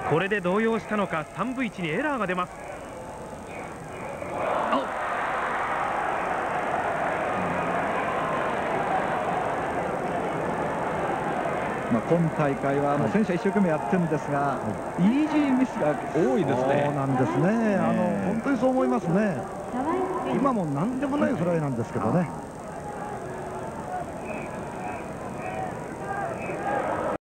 これで動揺したのか3分1にエラーが出ます。 今大会は選手は一生懸命やってるんですが、イージーミスが多いですね。そうなんですね。本当にそう思いますね。今も何でもないフライなんですけどね。